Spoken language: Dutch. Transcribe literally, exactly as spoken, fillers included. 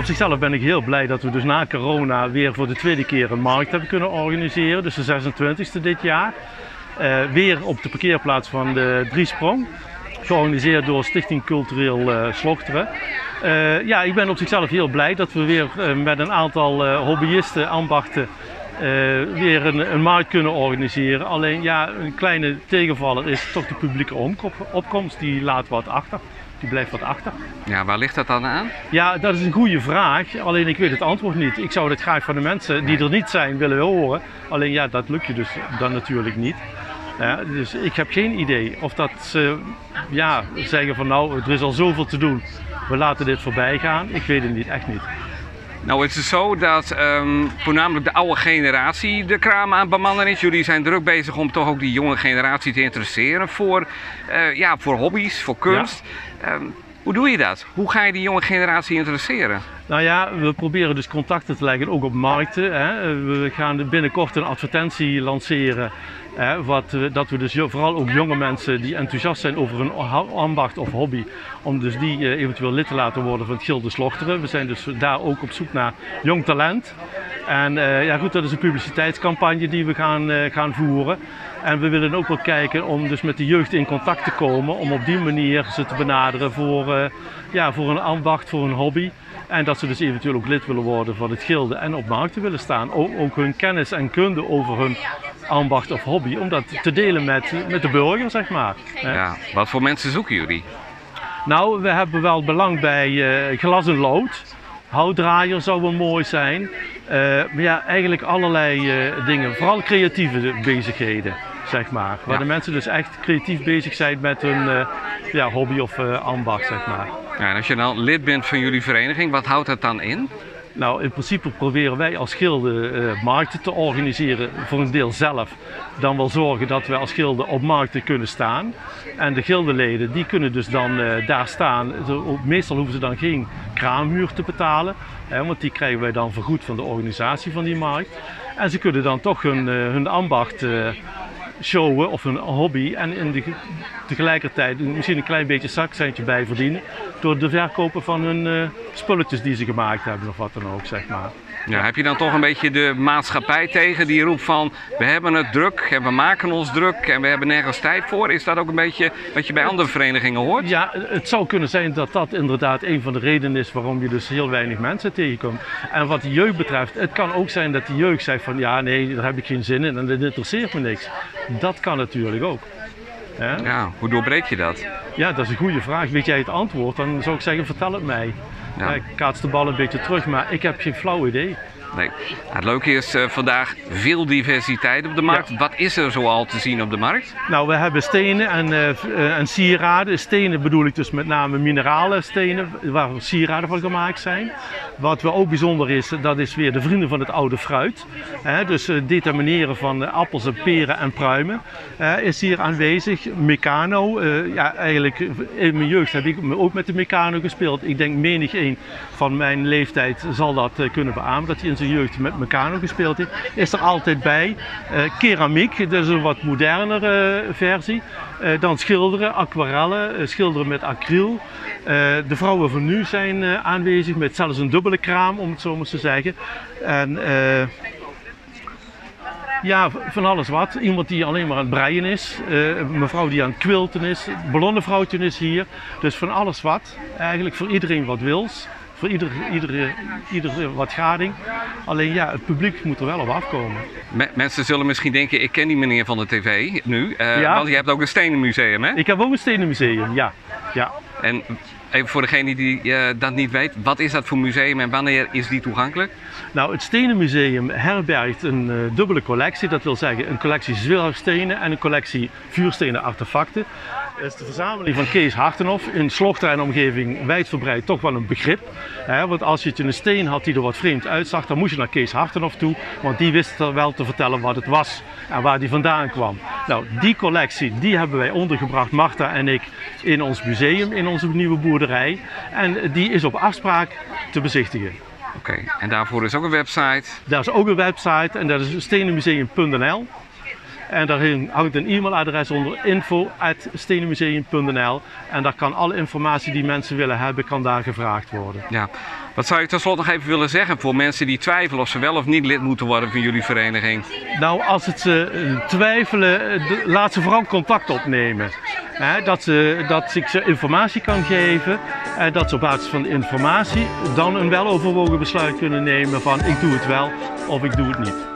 op zichzelf ben ik heel blij dat we dus na corona weer voor de tweede keer een markt hebben kunnen organiseren. Dus de zesentwintigste dit jaar. Uh, weer op de parkeerplaats van de Driesprong. Georganiseerd door Stichting Cultureel uh, Slochteren. Uh, ja, ik ben op zichzelf heel blij dat we weer uh, met een aantal uh, hobbyisten, ambachten, uh, weer een, een markt kunnen organiseren. Alleen ja, een kleine tegenvaller is toch de publieke opkomst. Die laat wat achter. Die blijft wat achter. Ja, waar ligt dat dan aan? Ja, dat is een goede vraag. Alleen ik weet het antwoord niet. Ik zou het graag van de mensen die er niet zijn willen horen. Alleen ja, dat lukt je dus dan natuurlijk niet. Ja, dus ik heb geen idee of dat ze ja, zeggen van nou, er is al zoveel te doen. We laten dit voorbij gaan. Ik weet het niet, echt niet. Nou, het is zo dat um, voornamelijk de oude generatie de kraam aan het bemannen is. Jullie zijn druk bezig om toch ook die jonge generatie te interesseren voor, uh, ja, voor hobby's, voor kunst. Ja. Um, hoe doe je dat? Hoe ga je die jonge generatie interesseren? Nou ja, we proberen dus contacten te leggen, ook op markten. Hè. We gaan binnenkort een advertentie lanceren. Hè, wat, dat we dus vooral ook jonge mensen die enthousiast zijn over hun ambacht of hobby, om dus die uh, eventueel lid te laten worden van het Gilde Slochteren. We zijn dus daar ook op zoek naar jong talent. En uh, ja goed, dat is een publiciteitscampagne die we gaan, uh, gaan voeren. En we willen ook wel kijken om dus met de jeugd in contact te komen, om op die manier ze te benaderen voor, uh, ja, voor een ambacht, voor een hobby. En dat ze dus eventueel ook lid willen worden van het Gilde en op markten willen staan. Ook, ook hun kennis en kunde over hun ambacht of hobby, om dat te delen met, met de burger, zeg maar. Ja, wat voor mensen zoeken jullie? Nou, we hebben wel belang bij uh, glas en lood. Houtdraaier zou wel mooi zijn. Uh, maar ja, eigenlijk allerlei uh, dingen. Vooral creatieve bezigheden, zeg maar. Waar ja. de mensen dus echt creatief bezig zijn met hun uh, ja, hobby of uh, ambacht, zeg maar. Ja, en als je dan lid bent van jullie vereniging, wat houdt dat dan in? Nou, in principe proberen wij als Gilde uh, markten te organiseren, voor een deel zelf. Dan wel zorgen dat wij als Gilde op markten kunnen staan. En de gildeleden die kunnen dus dan uh, daar staan. Meestal hoeven ze dan geen kraamhuur te betalen, hè, want die krijgen wij dan vergoed van de organisatie van die markt. En ze kunnen dan toch hun, uh, hun ambacht uh, showen of hun hobby en in de, tegelijkertijd misschien een klein beetje zakcentje bij verdienen door de verkopen van hun uh, spulletjes die ze gemaakt hebben of wat dan ook, zeg maar. Ja, heb je dan toch een beetje de maatschappij tegen die roept van we hebben het druk en we maken ons druk en we hebben nergens tijd voor? Is dat ook een beetje wat je bij andere verenigingen hoort? Ja, het zou kunnen zijn dat dat inderdaad een van de redenen is waarom je dus heel weinig mensen tegenkomt. En wat de jeugd betreft, het kan ook zijn dat de jeugd zegt van ja nee, daar heb ik geen zin in en dat interesseert me niks. Dat kan natuurlijk ook. Ja? Ja, hoe doorbreek je dat? Ja, dat is een goede vraag. Weet jij het antwoord, dan zou ik zeggen vertel het mij. Ja. Ja, ik kaats de bal een beetje terug, maar ik heb geen flauw idee. Nee. Het leuke is uh, vandaag veel diversiteit op de markt. Ja. Wat is er zoal te zien op de markt? Nou, we hebben stenen en, uh, en sieraden. Stenen bedoel ik dus met name mineralen stenen, waar sieraden van gemaakt zijn. Wat wel ook bijzonder is, dat is weer de vrienden van het oude fruit. He, dus uh, determineren van uh, appels en peren en pruimen uh, is hier aanwezig. Meccano, uh, ja eigenlijk in mijn jeugd heb ik ook met de Meccano gespeeld. Ik denk menig een van mijn leeftijd zal dat uh, kunnen beamen, dat hij in zijn jeugd met Meccano gespeeld heeft. Is er altijd bij. Uh, keramiek, dat is een wat modernere uh, versie. Uh, dan schilderen, aquarellen, uh, schilderen met acryl. Uh, de vrouwen van nu zijn uh, aanwezig met zelfs een dubbele kraam, om het zo maar te zeggen. En, uh, ja, van alles wat. Iemand die alleen maar aan het breien is. Uh, een mevrouw die aan het quilten is. Een ballonnenvrouwtje is hier. Dus van alles wat. Eigenlijk voor iedereen wat wils. Voor ieder, ieder, ieder wat gading. Alleen ja, het publiek moet er wel op afkomen. Mensen zullen misschien denken, ik ken die meneer van de tv nu. Uh, ja. Want je hebt ook een stenenmuseum, hè? Ik heb ook een stenenmuseum, ja. ja. En even voor degene die uh, dat niet weet, wat is dat voor museum en wanneer is die toegankelijk? Nou, het Stenenmuseum herbergt een uh, dubbele collectie. Dat wil zeggen een collectie zilverstenen en een collectie vuurstenen artefacten. Dat is de verzameling van Kees Hartenhoff. In Slochteren en omgeving wijdverbreid toch wel een begrip. Hè? Want als je het in een steen had die er wat vreemd uitzag, dan moest je naar Kees Hartenhoff toe. Want die wist er wel te vertellen wat het was en waar die vandaan kwam. Nou, die collectie die hebben wij ondergebracht, Marta en ik, in ons museum, in onze nieuwe boerderij. En die is op afspraak te bezichtigen. Oké, okay. En daarvoor is ook een website? Daar is ook een website en dat is stenenmuseum punt n l. En daar hangt een e-mailadres onder info at stenenmuseum punt n l. En daar kan alle informatie die mensen willen hebben, kan daar gevraagd worden. Ja, Wat zou je tenslotte nog even willen zeggen voor mensen die twijfelen of ze wel of niet lid moeten worden van jullie vereniging? Nou, als het ze uh, twijfelen, uh, laat ze vooral contact opnemen. He, dat, ze, dat ik ze informatie kan geven en dat ze op basis van de informatie dan een weloverwogen besluit kunnen nemen van ik doe het wel of ik doe het niet.